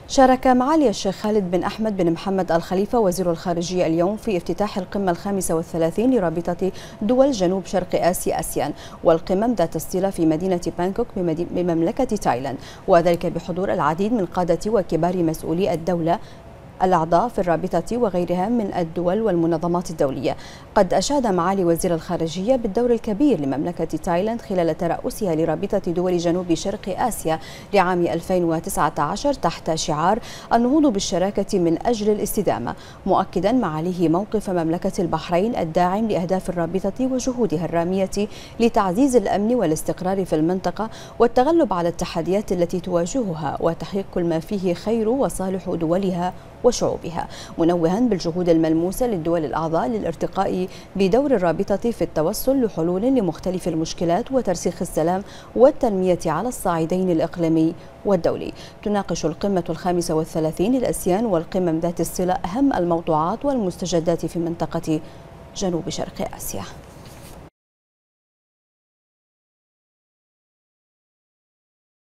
شارك معالي الشيخ خالد بن أحمد بن محمد الخليفة وزير الخارجية اليوم في افتتاح القمة 35 لرابطة دول جنوب شرق آسيا آسيان، والقمم ذات الصلة في مدينة بانكوك بمملكة تايلاند، وذلك بحضور العديد من قادة وكبار مسؤولي الدولة الأعضاء في الرابطة وغيرها من الدول والمنظمات الدولية. قد أشاد معالي وزير الخارجية بالدور الكبير لمملكة تايلاند خلال ترأسها لرابطة دول جنوب شرق آسيا لعام 2019 تحت شعار النهوض بالشراكة من أجل الاستدامة، مؤكدا معاليه موقف مملكة البحرين الداعم لأهداف الرابطة وجهودها الرامية لتعزيز الأمن والاستقرار في المنطقة والتغلب على التحديات التي تواجهها وتحقيق كل ما فيه خير وصالح دولها وشعوبها، منوها بالجهود الملموسة للدول الأعضاء للارتقاء بدور الرابطة في التوصل لحلول لمختلف المشكلات وترسيخ السلام والتنمية على الصعيدين الإقليمي والدولي. تناقش القمة 35 للآسيان والقمم ذات الصلة أهم الموضوعات والمستجدات في منطقة جنوب شرق آسيا.